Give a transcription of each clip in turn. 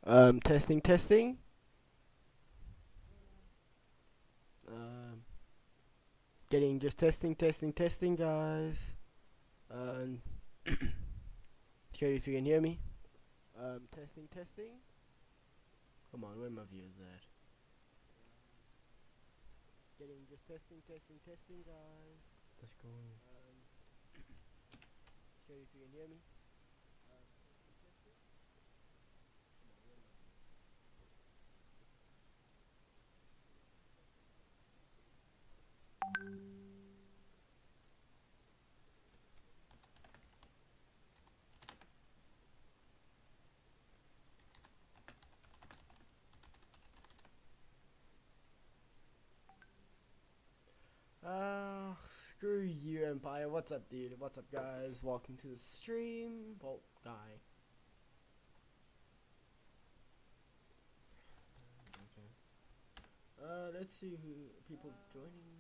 Testing, testing. Um, Getting just testing, testing, testing, guys. Um, okay, if you can hear me. Testing, testing. Come on, where my viewers at? Getting just testing, testing, testing, guys. Let's go. Okay, if you can hear me. Ah, screw you, Empire. What's up, dude? What's up, guys? Welcome to the stream. Bolt guy. Okay. Let's see who people joining.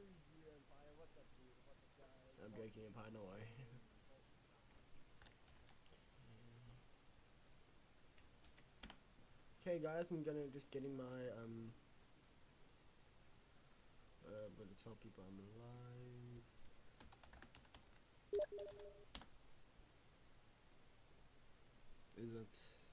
I'm joking, Empire. No worry. Okay, guys. I'm gonna just getting my gonna tell people I'm live. Isn't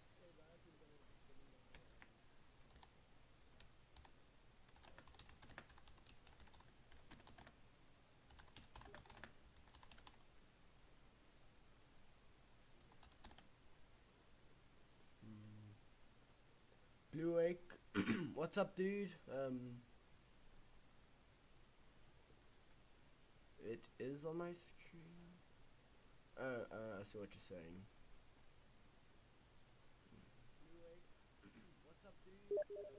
Blue Wake? What's up, dude? It is on my screen. I see what you're saying. What's up, dude?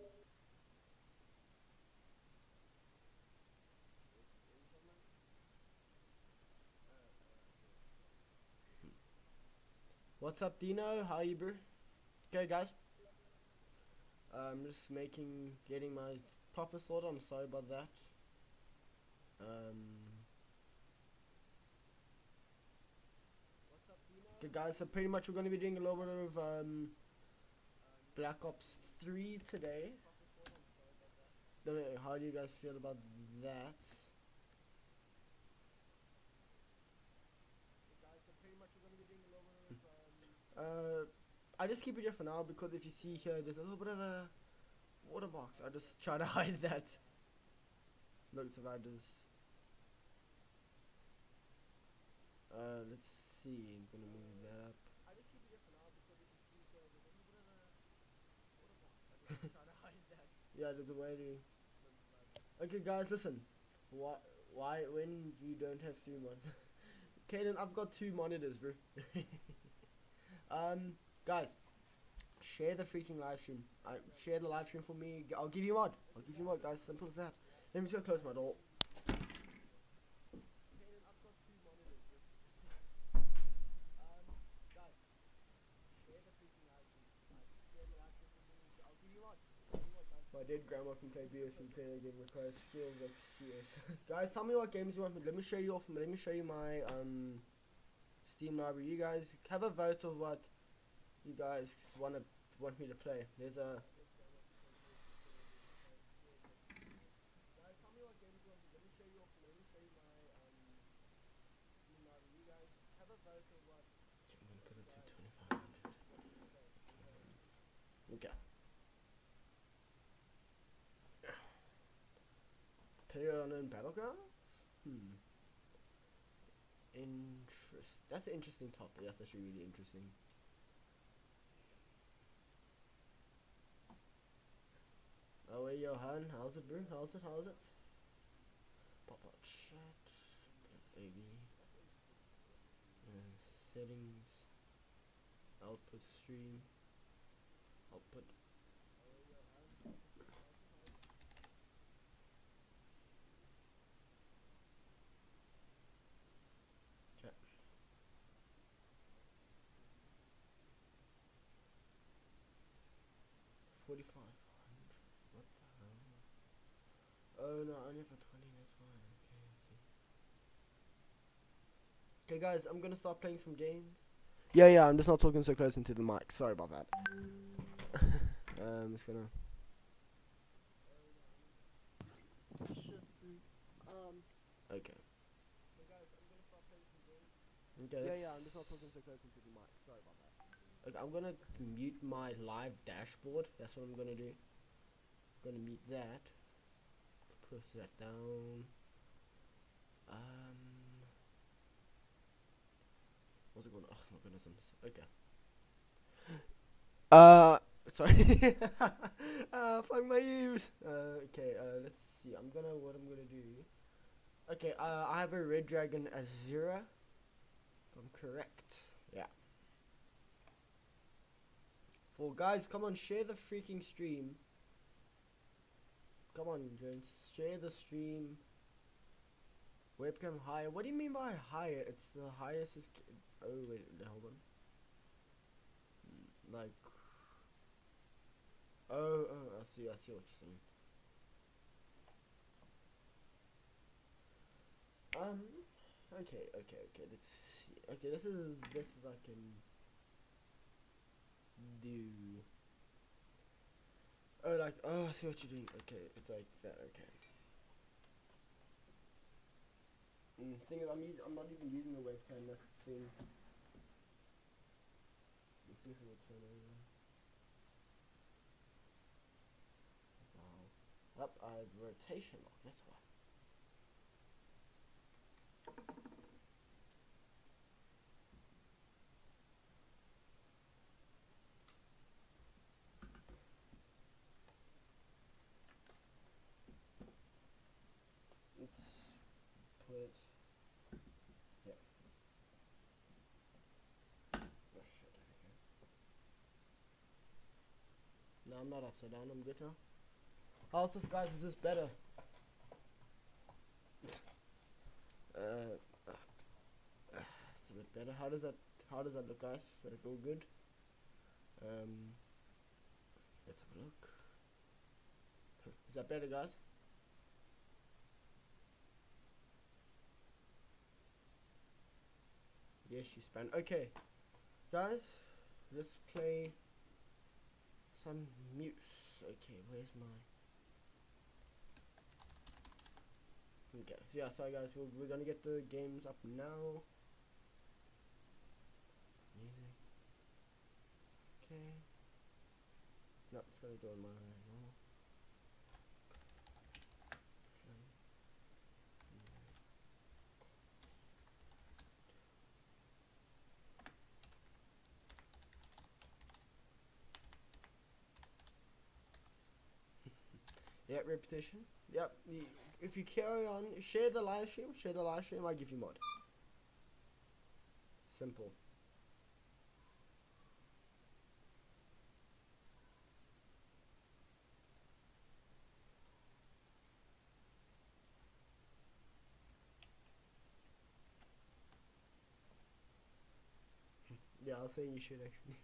What's up, Dino? How you, bro? Okay, guys. I'm just getting my proper sorted. I'm sorry about that. Okay, guys. So pretty much we're gonna be doing a little bit of Black Ops 3 today. Don't know, how do you guys feel about that? I just keep it here for now because if you see here, there's a little bit of a water box. I just try to hide that. Look, so I just let's see. I'm gonna move that up. I just keep it here for now because if you see here, there's a little bit of a water box. I just try to hide that. Yeah, there's a way to. Okay, guys, listen. Why when you don't have 3 monitors? Kaden, I've got 2 monitors, bro. Guys, share the freaking live stream. Share the live stream for me. I'll give you mod. Guys. Simple as that. Let me just go close my door. My dead grandma can play BS and play the game requires skills like CS. Guys, tell me what games you want me. Let me show you my Steam library. You guys have a vote of what you guys want me to play. There's a I'm gonna put it to 2500. Okay. Player unknown battlegrounds? That's an interesting topic. That's actually really interesting. Oh hey Johan, how's it, bro? How's it? Pop out chat. AB. Settings. Output stream. Output. Okay. $4,500. What the hell? Oh no, only for 20. That's fine. Okay, I see. Okay, guys, I'm gonna start playing some games. Yeah, I'm just not talking so close into the mic. Sorry about that. It's gonna. Okay. Hey guys, I'm gonna start playing some games. Okay. Yeah, I'm just not talking so close into the mic. Sorry about that. Okay, I'm gonna mute my live dashboard. That's what I'm gonna do. Gonna mute that. Push that down. What's it going? Oh my goodness, okay. Sorry. Fuck my ears. Okay. Let's see. What I'm gonna do. Okay. I have a red dragon Azura. If I'm correct. Yeah. For guys, come on, share the freaking stream. Come on, Jones, share the stream. Webcam higher. What do you mean by higher? It's the highest is. Oh wait, hold on. Like. Oh, I see what you're saying. Okay. Let's see. Okay, this is I can do. Oh, like, oh, I see what you're doing. Okay, it's like that. Okay. Thing is, I'm not even using the webcam. That's the thing. Let's see if it will turn over. Wow. Up, I have rotation lock. That's why. Let's put it. Yeah. Oh shit. Okay. No, I'm not upside down. I'm good now. How's this, guys? Is this better? It's a bit better. How does that look, guys? Does it go good? Let's have a look. Is that better, guys? Yes, you span. Okay, guys, let's play some mutes. Okay, where's my? Okay, so yeah, sorry guys, we're gonna get the games up now. Music. Okay. No, it's gonna go on my normal. Yep, repetition. Yep. If you carry on, share the live stream, I give you mod. Simple. Yeah, I was saying you should actually.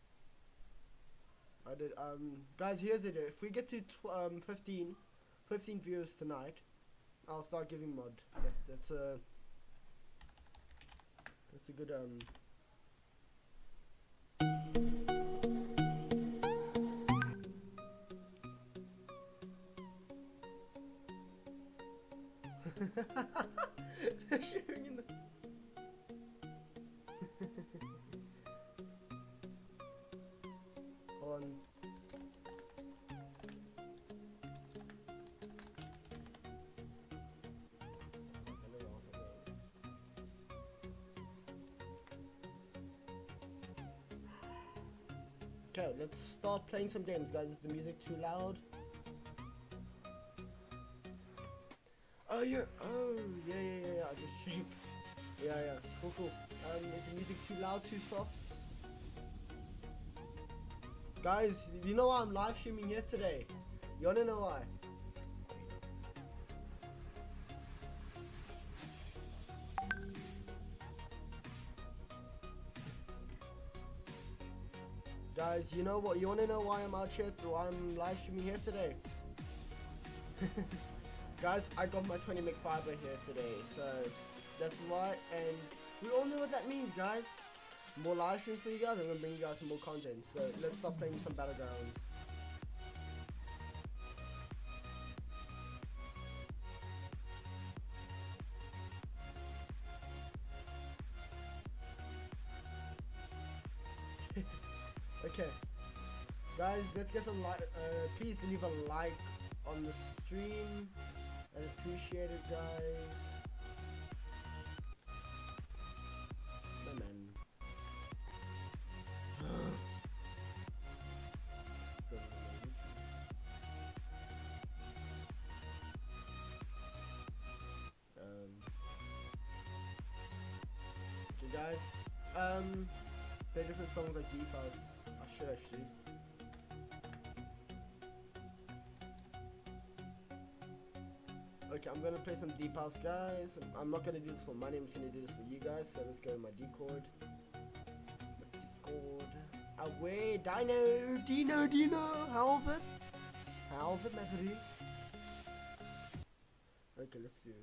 I did. Guys, here's it. If we get to 15 viewers tonight, I'll start giving mod. That's a good sharing in the hold on. Okay, let's start playing some games, guys. Is the music too loud? Oh yeah. Oh yeah. I just checked. Yeah. Cool. Is the music too loud, too soft? Guys, you know why I'm live streaming here today? You wanna know why? Guys, you know what? You wanna know why I'm out here? Why I'm live streaming here today? Guys, I got my 20 meg fiber here today, so that's why. And we all know what that means, guys. More live streams for you guys. I'm gonna bring you guys some more content. So let's start playing some Battlegrounds. Okay, guys, let's get some like. Please leave a like on the stream. I appreciate it, guys. My man. Okay, guys. Play different songs like Deep House. I should actually. Okay, I'm gonna play some Deep House, guys. I'm not gonna do this for money, I'm just gonna do this for you guys. So let's go to my Discord. Away, Dino, how is it? How is it, my buddy? Okay, let's see.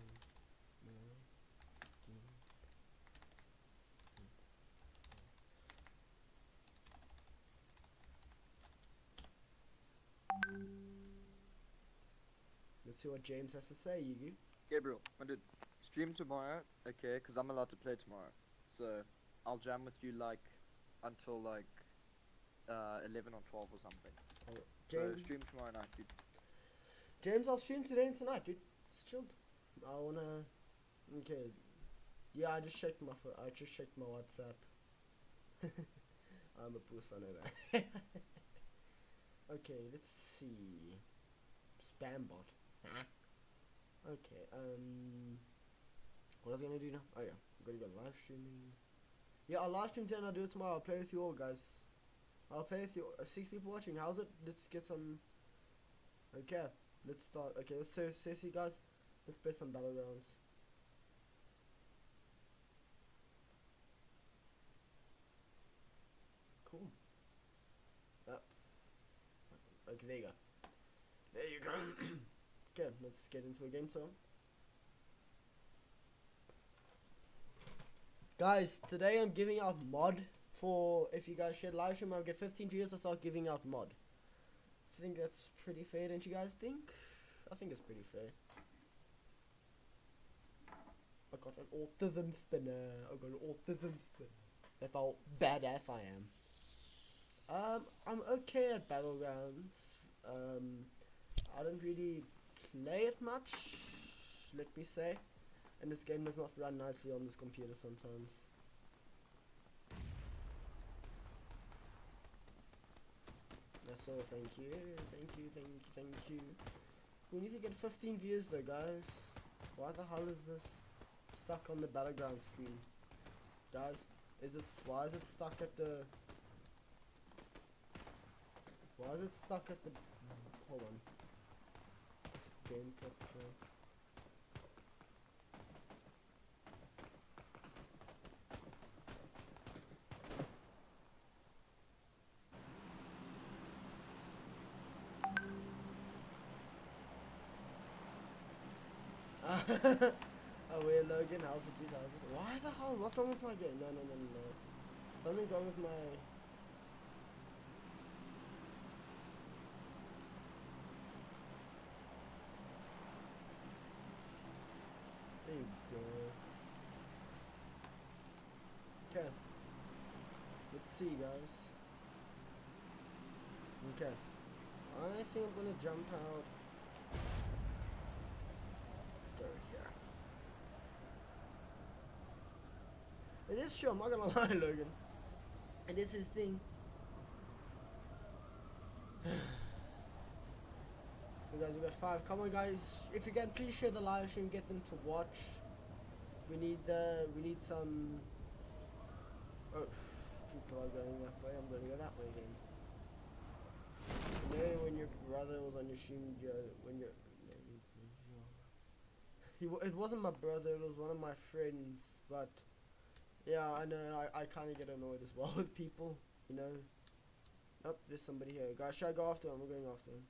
Let's see what James has to say, Yugi. Gabriel, my dude, stream tomorrow, okay? Because I'm allowed to play tomorrow. So, I'll jam with you, like, until, like, 11 or 12 or something. Oh, so, James, stream tomorrow night, dude. James, I'll stream today and tonight, dude. It's chilled. I wanna... Okay. Yeah, I just checked my WhatsApp. I'm a puss, I know that. Okay, let's see. Spam bot. Okay, what was I gonna do now? Oh yeah, I'm gonna go live streaming. Yeah, I'll live stream today and I'll do it tomorrow. I'll play with you all, guys. I'll play with you. 6 people watching. How's it? Let's get some. Okay, let's start. Okay, let's see, guys. Let's play some battlegrounds. Cool. Yep. Okay, there you go. There you go. Okay, let's get into a game song. Guys, today I'm giving out mod for, if you guys share live stream, I'll get 15 views, I'll start giving out mod. I think that's pretty fair, don't you guys think? I think it's pretty fair. I got an autism spinner. That's how badass I am. I'm okay at battlegrounds. I don't really play it much, let me say. And this game does not run nicely on this computer sometimes. That's all, thank you. We need to get 15 views though, guys. Why the hell is this stuck on the battleground screen? Guys, why is it stuck at the... Hold on. Game capture. Oh wait, Logan, how's it, dude? Why the hell? What's wrong with my game? No. Something's wrong with my... There you go. Okay. Let's see, guys. Okay. I think I'm gonna jump out. Go here. It is true, I'm not gonna lie, Logan. It is his thing. So guys, we got 5. Come on, guys. If you can, please share the live stream. Get them to watch. We need some. Oh, people are going that way. I'm gonna go that way again. You know, when your brother was on your stream, it wasn't my brother. It was one of my friends. But yeah, I know. I kind of get annoyed as well with people. You know. Oh, there's somebody here. Guys, should I go after him? I'm going after him.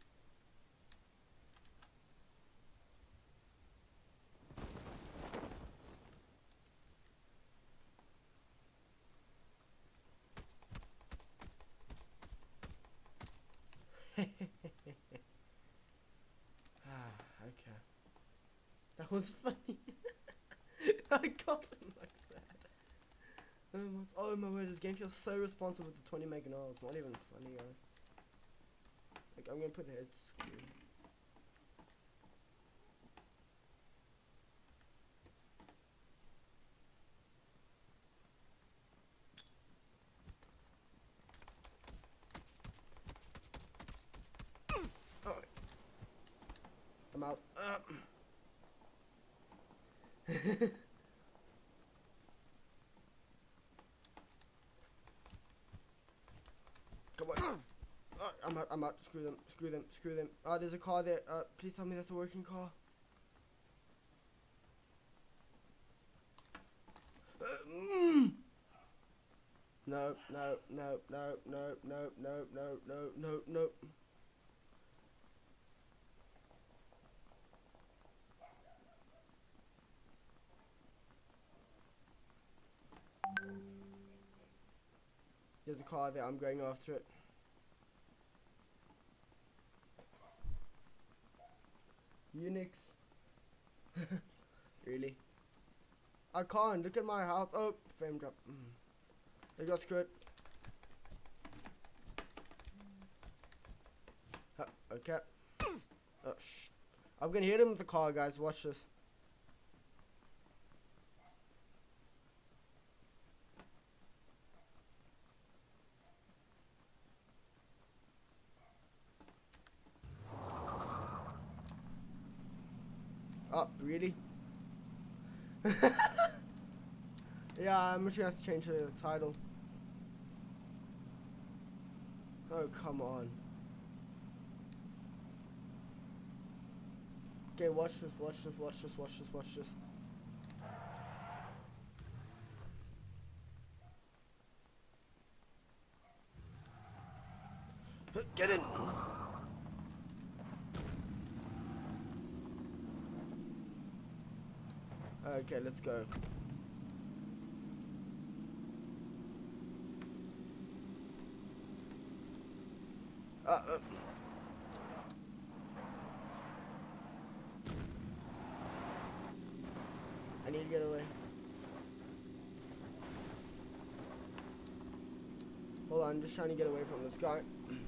Okay. That was funny. I got him like that. Oh my word, this game feels so responsive with the 20 meg now. It's not even funny, guys. Like, I'm gonna put a head screen. Oh. I'm out. Come on. I'm out. Screw them. There's a car there. Please tell me that's a working car. No. There's a car there. I'm going after it. Unix. Really? I can't. Look at my house. Oh, frame drop. They got screwed. Okay. Oh, shh. I'm gonna hit him with the car, guys. Watch this. Oh, really? Yeah, I'm just gonna have to change the title. Oh, come on. Okay, watch this. Get in! Okay, let's go. I need to get away. Hold on, I'm just trying to get away from this guy.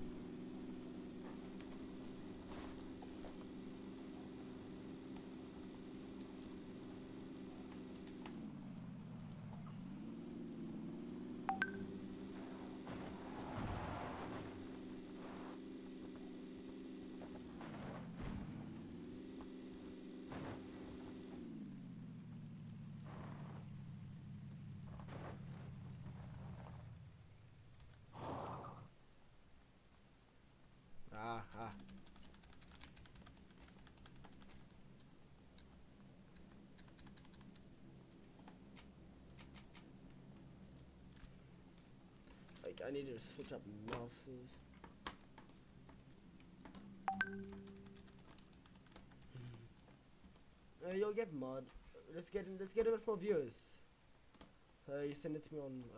Like, I need to switch up mouses. You'll get mod. Let's get a bit more viewers. You send it to me on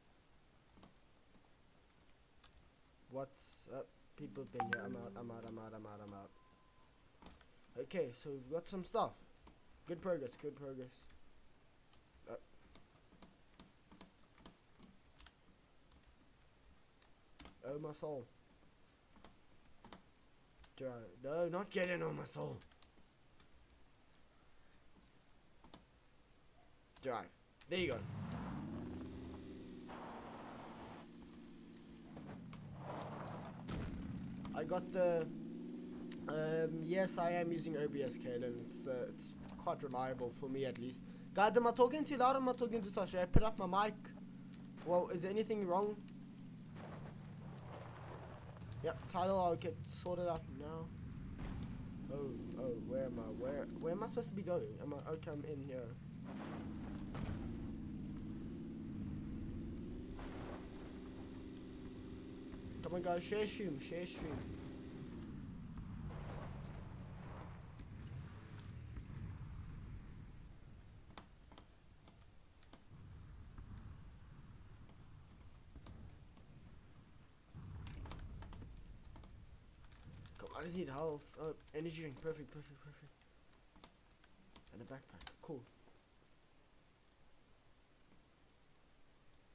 what's up? People have been here. I'm out. Okay, so we've got some stuff. Good progress. Oh, my soul. No, not getting on my soul. Drive. There you go. I got the yes, I am using OBS, Kaden. It's quite reliable for me, at least. Guys, am I talking too loud or am I talking too soft? Should I put up my mic? Well, is there anything wrong? Yep, title, I'll get sorted out now. Oh, where am I? Where am I supposed to be going? Okay, I'm in here. Come on, guys, share stream. I just need health. Oh, energy drink. Perfect. And a backpack. Cool.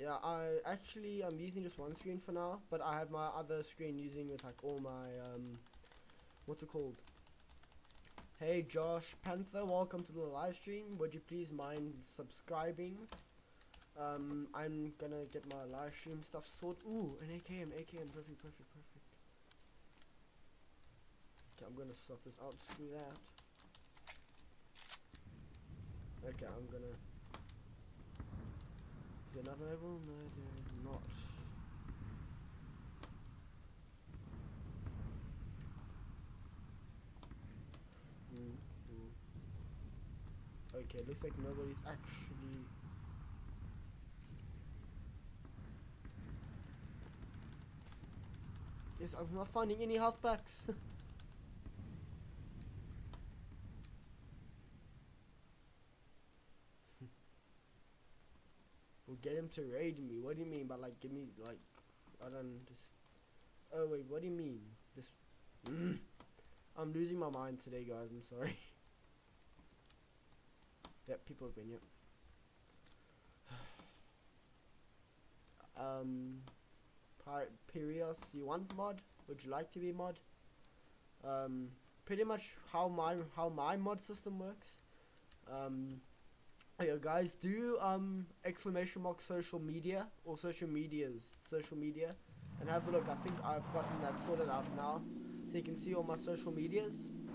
Yeah, I'm using just one screen for now, but I have my other screen using with like all my what's it called? Hey Josh Panther, welcome to the live stream. Would you please mind subscribing? I'm gonna get my live stream stuff sorted. Ooh, an AKM, perfect. Okay, I'm gonna sort this out. Screw that. Okay, I'm gonna. Is there another level? No, there is not. Okay, looks like nobody's actually. Yes, I'm not finding any health packs. We'll get him to raid me. What do you mean by like give me like I don't just. Oh wait, what do you mean? This. I'm losing my mind today, guys. I'm sorry. Yep, people have been, yep. Pirios, you want mod? Would you like to be mod? Pretty much how my mod system works. Yeah, guys, do exclamation mark social media or social media, and have a look. I think I've gotten that sorted out now, so you can see all my social medias.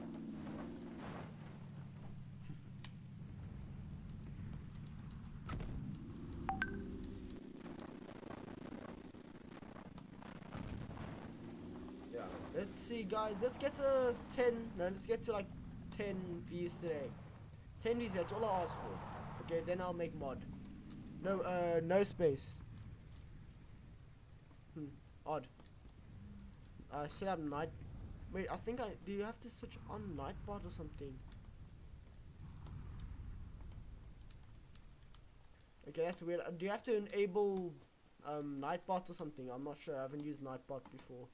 Let's see, guys. Let's get to 10. No, let's get to like 10 views today. 10 views. That's all I ask for. Okay, then I'll make mod. No, no space. Odd. Set up night. Wait, I think do you have to switch on Nightbot or something? Okay, that's weird. Do you have to enable Nightbot or something? I'm not sure. I haven't used Nightbot before.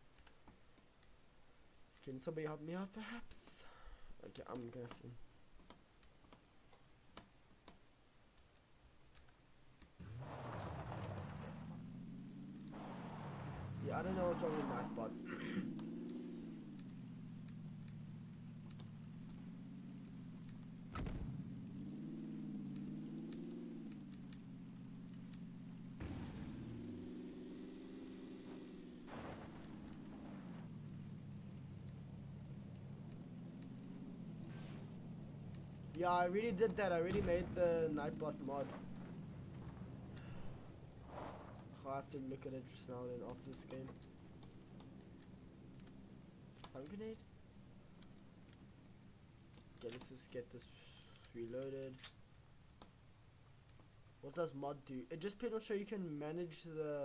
Can somebody help me out, perhaps? Okay, I'm gonna. Yeah, I don't know what's wrong with Nightbot. Yeah, I really did that. I already made the Nightbot mod. I'll have to look at it just now then after this game. Stun grenade? Okay, let's just get this reloaded. What does mod do? It just pretty much so you can manage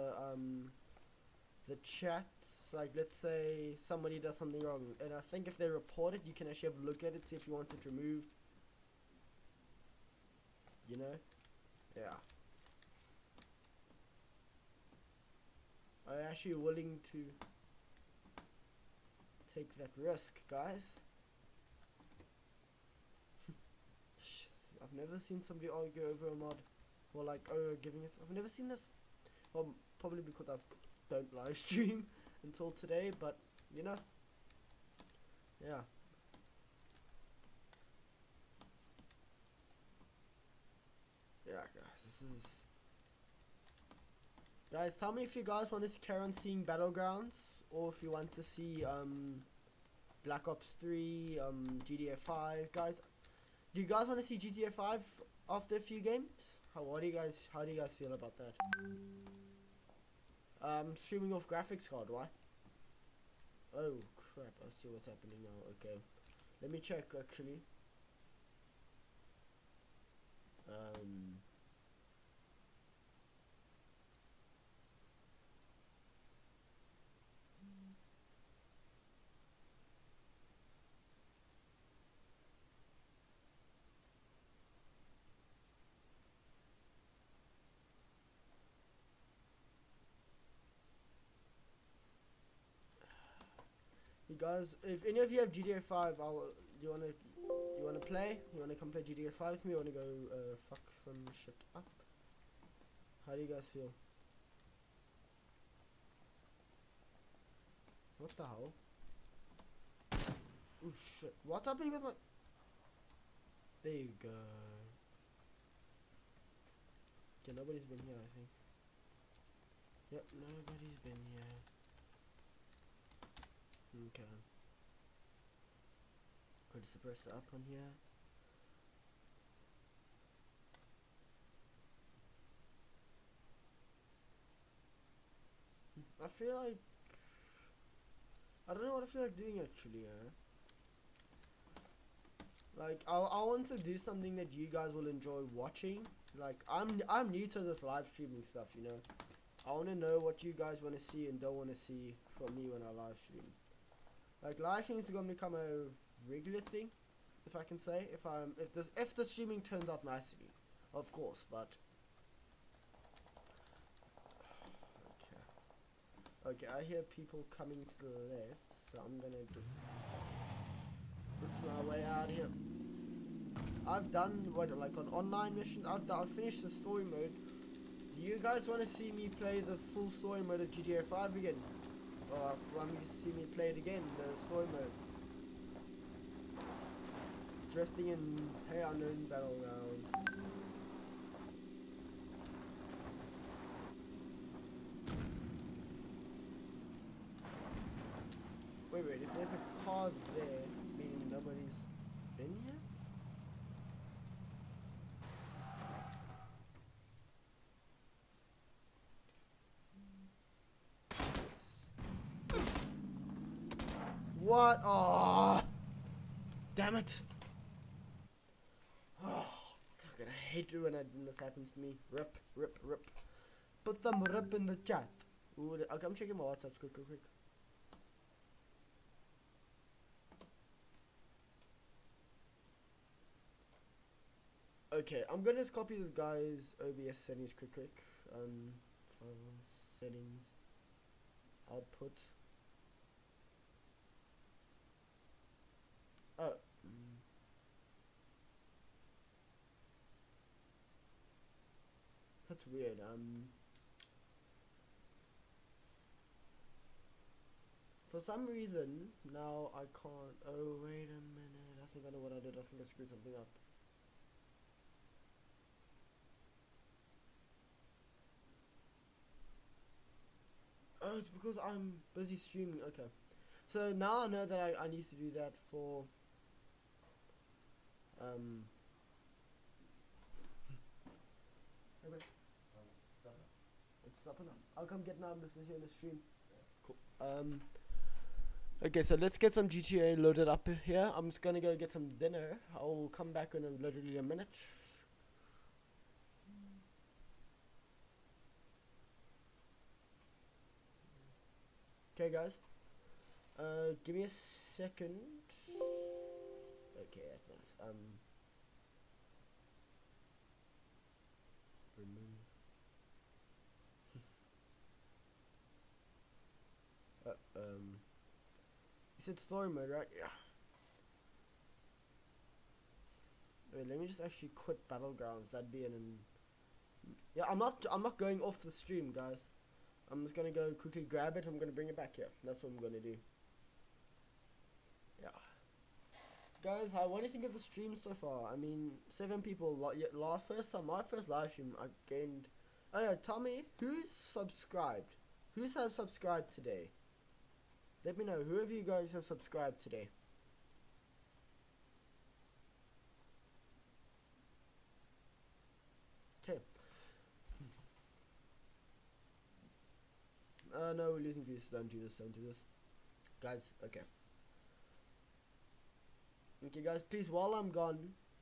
the chats. Like, let's say somebody does something wrong, and I think if they report it, you can actually have a look at it, see if you want it removed. You know? Yeah. I'm actually willing to take that risk, guys. I've never seen somebody argue over a mod. Or like, giving it. I've never seen this. Well, probably because I don't live stream until today, but, you know. Yeah. Yeah, guys, this is... Guys, tell me if you guys want to carry on seeing Battlegrounds, or if you want to see, Black Ops 3, GTA 5, guys. Do you guys want to see GTA 5 after a few games? How do you guys feel about that? Streaming off graphics card, why? Oh, crap, I see what's happening now, okay. Let me check, actually. You guys, if any of you have GTA 5, you wanna play? You wanna come play GTA 5 with me? Or wanna go fuck some shit up? How do you guys feel? What the hell? Oh shit. What's happening with my... There you go. Okay, nobody's been here, I think. Yep, nobody's been here. Okay. Put the suppressor up on here. I feel like... I don't know what I feel like doing actually, Like, I want to do something that you guys will enjoy watching. Like, I'm new to this live streaming stuff, you know. I want to know what you guys want to see and don't want to see from me when I live stream. Like, live streaming is going to become a regular thing, if I can say. If the streaming turns out nicely, of course. But okay, I hear people coming to the left, so I'm gonna do my way out here. I've done like on online missions. I've finished the story mode. Do you guys want to see me play the full story mode of GTA 5 again? Or want me to see me play it again, the story mode? Drifting in unknown battlegrounds. Wait, if there's a car there, meaning nobody's been here? What? Oh, damn it! Oh, fucking I hate it when this happens to me. Rip. Put some rip in the chat. Ooh, okay, I'm checking my WhatsApp quick. Okay, I'm gonna just copy this guy's OBS settings quick. File settings, output. Oh. That's weird. For some reason now I can't. Oh wait a minute. I think I know what I did. I think I screwed something up. Oh, it's because I'm busy streaming. Okay. So now I know that I need to do that for okay. It's up and up. I'll come get now. I'm just busy on the stream. Cool. Okay, so let's get some GTA loaded up here. I'm just gonna go get some dinner. I'll come back in literally a minute. Okay, guys. Give me a second. Okay, that's nice. Remove. You said story mode, right? Yeah. Wait, let me just actually quit Battlegrounds. That'd be yeah, I'm not going off the stream, guys. I'm just gonna go quickly grab it. I'm gonna bring it back here. That's what I'm gonna do. Yeah. Guys, what do you think of the stream so far? I mean, 7 people. My first live stream, I gained. Oh yeah, tell me who's subscribed. Who has subscribed today? Let me know. Who of you guys have subscribed today? Okay. No, we're losing views. Don't do this. Guys, okay. Okay, guys, please, while I'm gone.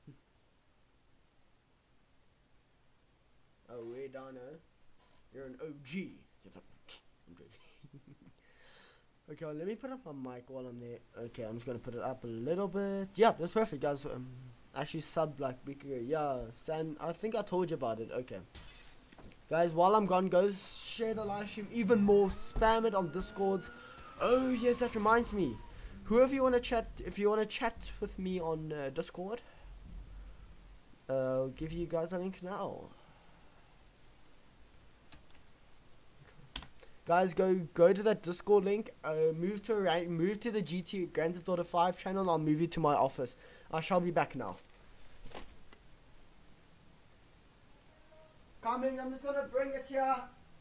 Oh, way down, you're an OG. I'm joking. Okay, well, let me put up my mic while I'm there. Okay, I'm just gonna put it up a little bit. Yeah, that's perfect, guys. Actually, sub like week ago. Yeah, San. I think I told you about it. Okay, guys, while I'm gone, guys, share the live stream even more. Spam it on Discords. Oh yes, that reminds me. Whoever you wanna chat, if you wanna chat with me on Discord, I'll give you guys a link now. Guys, go to that Discord link. Move to the GT Grand Theft Auto 5 channel. And I'll move you to my office. I shall be back now. Coming. I'm just gonna bring it here.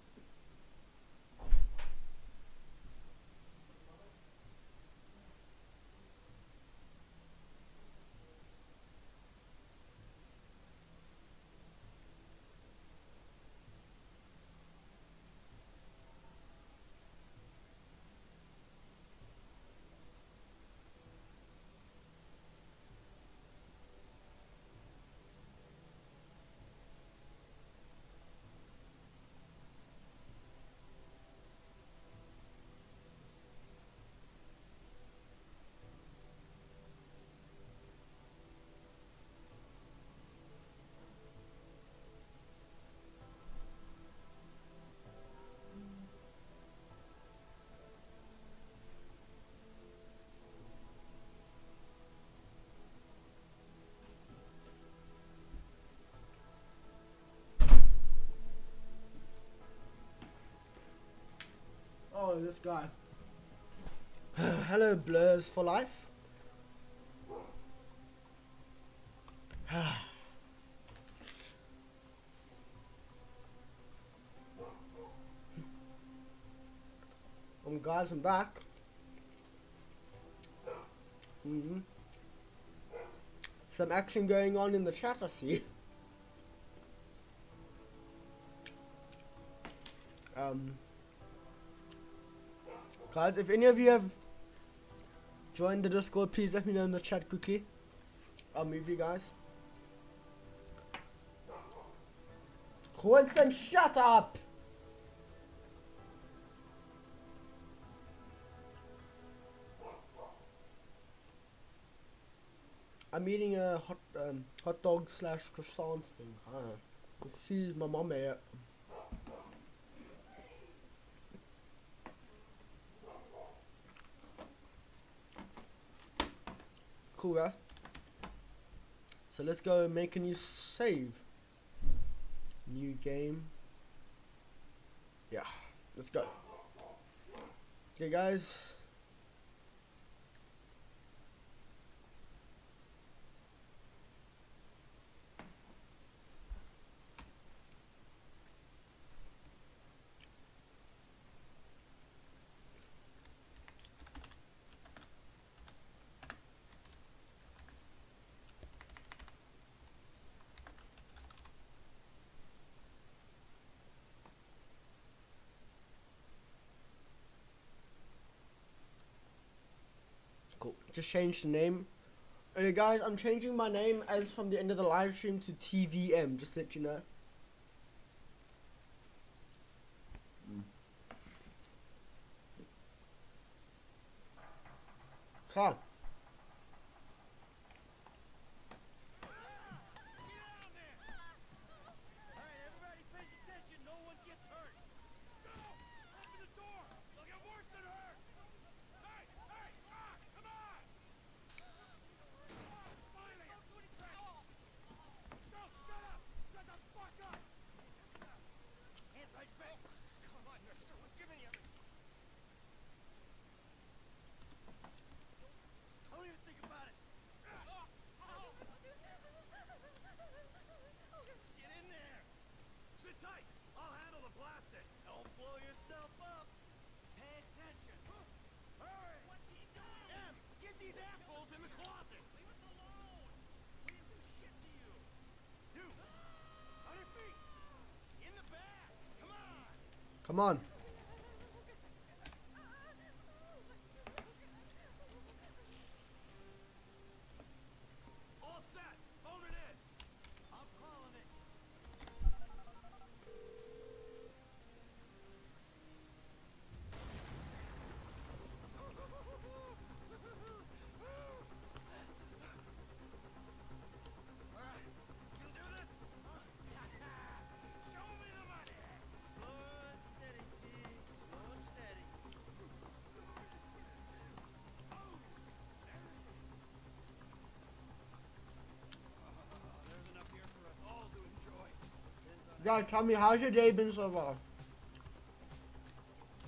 Oh, this guy. Hello, Blurs for life. Guys, I'm back. Some action going on in the chat, I see. Guys, if any of you have joined the Discord, please let me know in the chat quickly. I'll move you guys. Quinson, shut up! I'm eating a hot dog slash croissant thing. See my mum here. Cool, guys. So let's go make a new save. New game. Yeah, let's go. Okay, guys. Cool. Just change the name. Okay, guys, I'm changing my name as from the end of the live stream to TVM. Just to let you know. Come. Come on. All set. Phone it in. I'm calling it. Guys, tell me, how's your day been so far?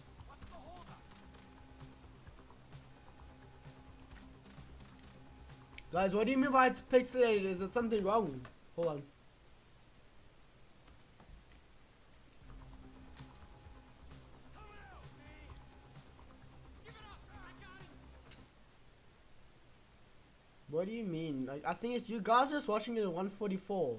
Guys, what do you mean by it's pixelated? Is it something wrong? Hold on. What do you mean? Like, I think it's you guys just watching it at 144.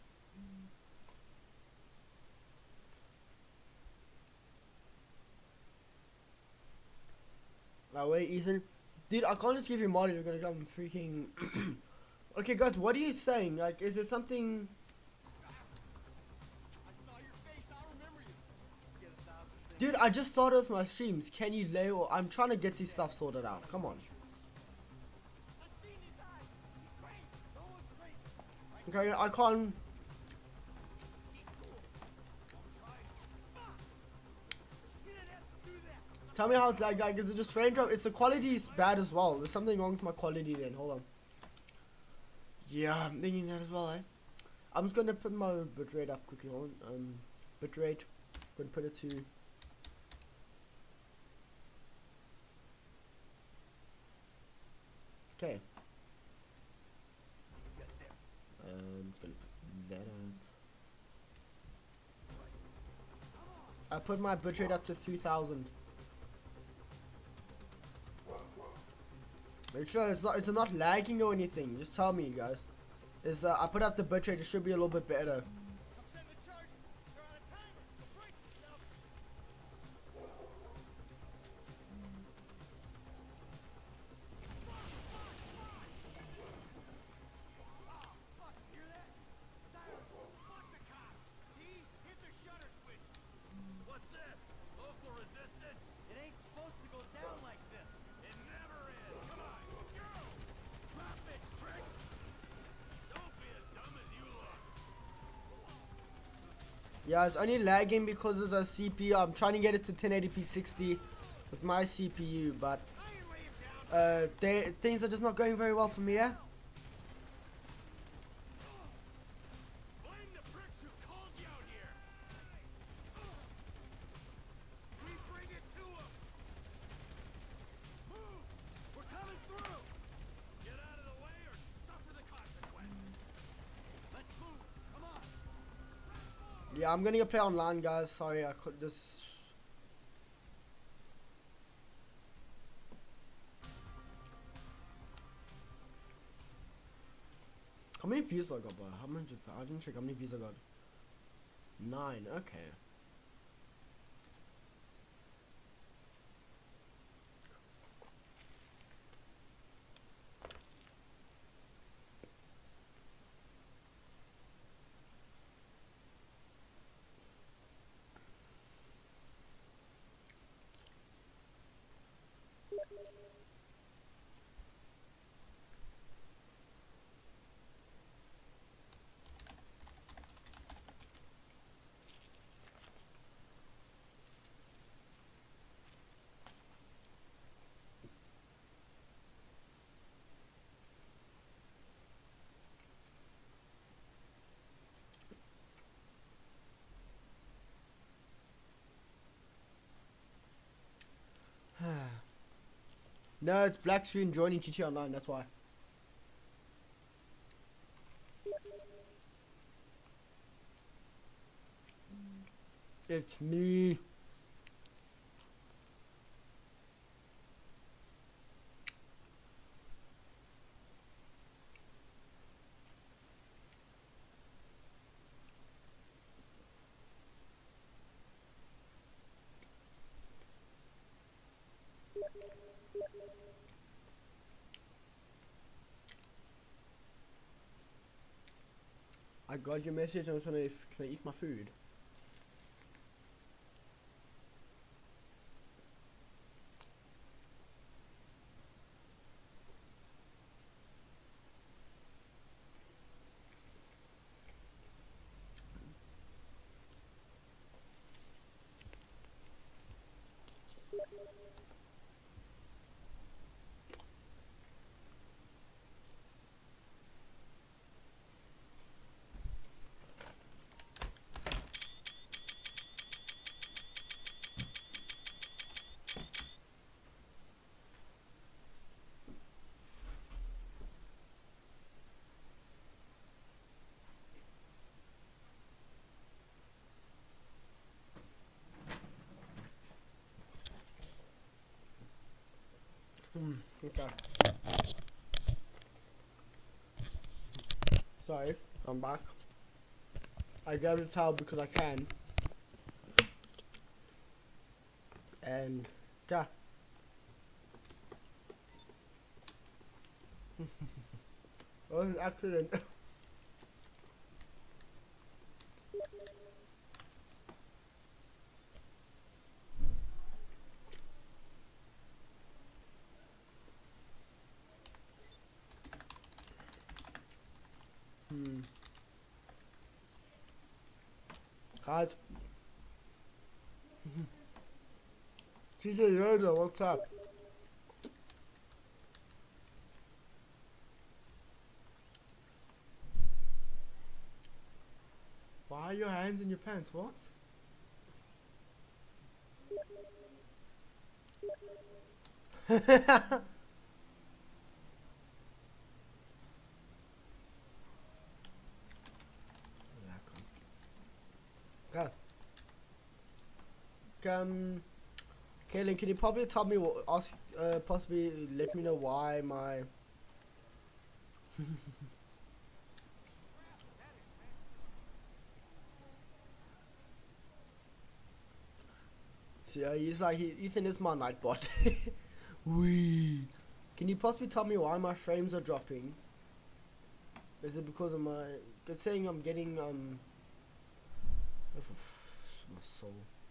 Like, wait, Ethan. Dude, I can't just give you mod. You're gonna come freaking. Okay, guys, what are you saying? Like, is it something? I saw your face. I remember you. Get 1,000 things. Dude, I just started with my streams. Can you lay? Or I'm trying to get this stuff sorted out. Come on. I've seen his eyes. He's crazy. No one's crazy. Okay, I can't. He's cool. Don't try it. Fuck. You didn't have to do that. Tell me how it's like, is it just frame drop? It's the quality is bad as well. There's something wrong with my quality then. Hold on. Yeah, I'm thinking that as well, eh? I'm just gonna put my bitrate up quickly. Hold on. Bitrate. Gonna put it to. Okay. Just gonna put that on. I put my bitrate up to 3,000. Make sure it's not lagging or anything. Just tell me, guys. Is I put up the bitrate. It should be a little bit better. I'm setting the charges. They're on a timer. So brace yourself. Fuck, you hear that? Silence. Fuck the cops. D, hit the shutter switch. What's this? Local resistance? It ain't supposed to go down like this. It never is. Come on, go! Drop it, prick! Don't be as dumb as you look. Yeah, it's only lagging because of the CPU. I'm trying to get it to 1080p 60 with my CPU, but Iron Wave down. things are just not going very well for me. Yeah. Blame the pricks who called you out here. We bring it to them. Move! We're coming through. Get out of the way or suffer the consequence. Let's move. Come on. Yeah, I'm gonna go play online, guys. Sorry, I could just. How many views I got, bro? How many? I didn't check how many views I got. 9. Okay. No, it's Black Screen joining GTA Online. That's why. It's me. I got your message. I'm trying to. Can I eat my food? Sorry, I'm back. I grabbed a towel because I can. And yeah. It was an accident. Guys. TJ Yoda, what's up? Why are your hands in your pants? What? Okay. Kaylin, can you probably tell me what, possibly let me know why my See, he's like, Ethan is my nightbot. Wee. Can you possibly tell me why my frames are dropping? Is it because of my? It's saying I'm getting my soul.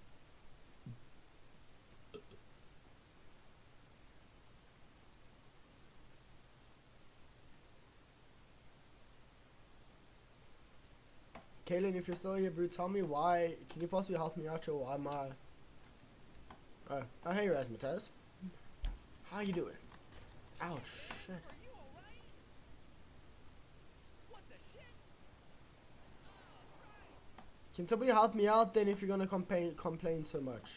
Kaylin, if you're still here, bro, tell me why. Can you possibly help me out here? Why my? Oh, hey, Razmataz. How you doing? Ouch, shit. Are you alright? What the shit? Can somebody help me out then if you're gonna complain so much?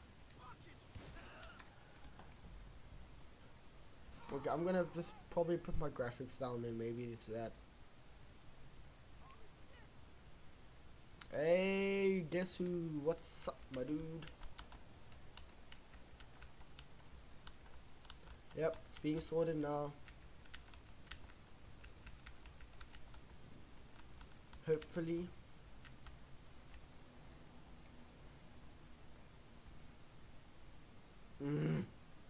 Okay, I'm gonna just probably put my graphics down then, maybe it's that. Hey, guess who? What's up, my dude? Yep, it's being sorted now. Hopefully. Can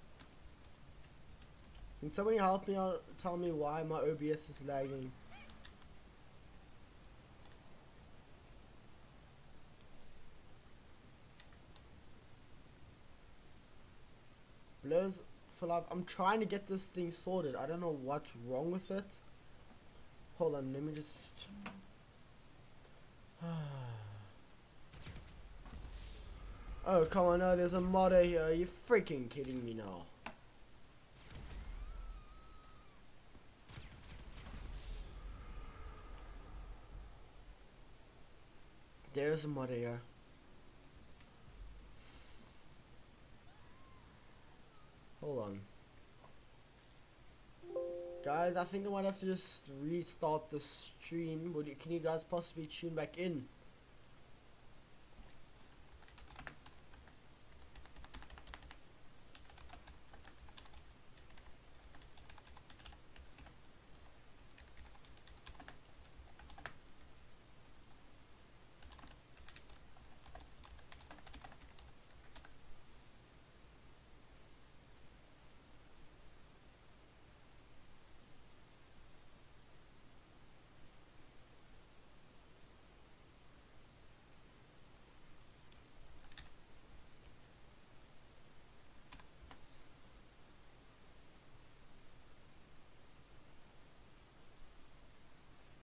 somebody help me out? Tell me why my OBS is lagging. Blurs for life. I'm trying to get this thing sorted. I don't know what's wrong with it. Hold on, let me just. Oh, come on, no, there's a modder here. Are you freaking kidding me now? There's a modder here. Hold on. Guys, I think I might have to just restart the stream. Can you guys possibly tune back in?